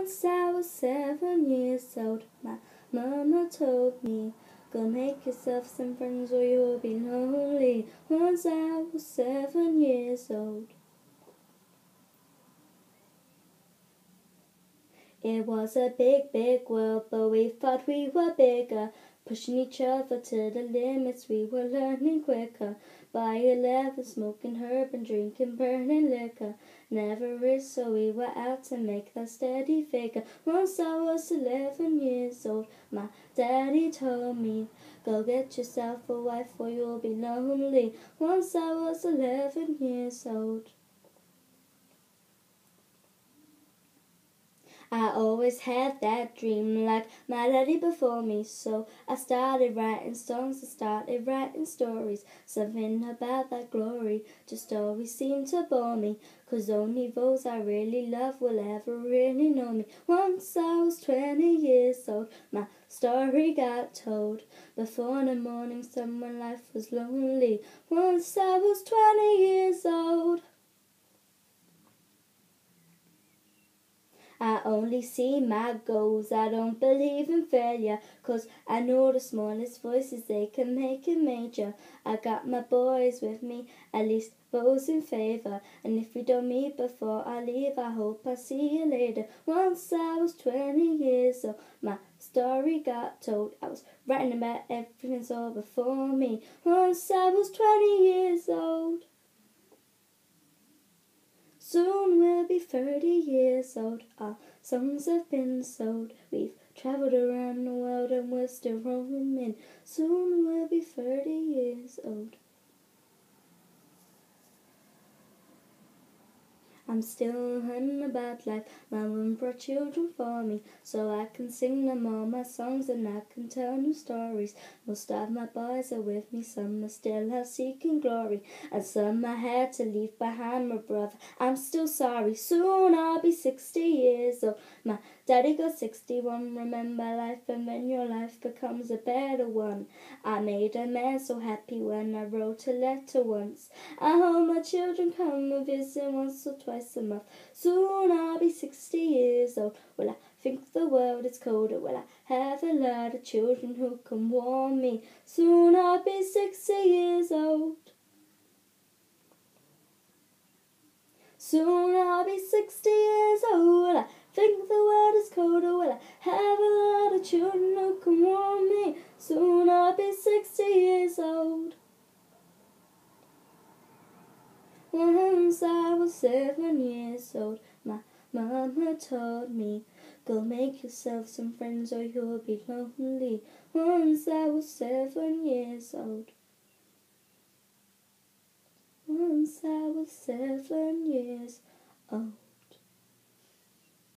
Once I was 7 years old, my mama told me, go make yourself some friends or you'll be lonely. Once I was 7 years old. It was a big, big world, but we thought we were bigger. Pushing each other to the limits, we were learning quicker. By 11, smoking herb and drinking burning liquor. Never is, so we were out to make that steady figure. Once I was 11 years old, my daddy told me, go get yourself a wife or you'll be lonely. Once I was 11 years old. I always had that dream like my daddy before me, so I started writing songs, I started writing stories. Something about that glory just always seemed to bore me, 'cause only those I really love will ever really know me. Once I was 20 years old, my story got told. Before in the morning sun when life was lonely. Once I was 20 years old. I only see my goals, I don't believe in failure, 'cause I know the smallest voices, they can make it major. I got my boys with me, at least those in favour, and if we don't meet before I leave, I hope I see you later. Once I was 20 years old, my story got told. I was writing about everything that's all before me. Once I was 20 years old. Soon we'll be 30 years old, our songs have been sold. We've travelled around the world and we're still roaming. Soon we'll be 30 years old. I'm still learning about life. My mum brought children for me, so I can sing them all my songs and I can tell them stories. Most of my boys are with me, some are still out seeking glory, and some I had to leave behind, my brother. I'm still sorry. Soon I'll be 60 years old. My daddy got 61. Remember life, and then your life becomes a better one. I made a man so happy when I wrote a letter once. I hope my children come and visit once or twice a month. Soon I'll be 60 years old. Will I think the world is colder? Will I have a lot of children who can warm me? Soon I'll be 60 years old. Soon I'll be 60 years old. Will I think the world is colder? Will I have a lot of children who can warm me? Soon I'll be 60 years old. Once I was 7 years old, my mama told me, go make yourself some friends or you'll be lonely. Once I was 7 years old. Once I was 7 years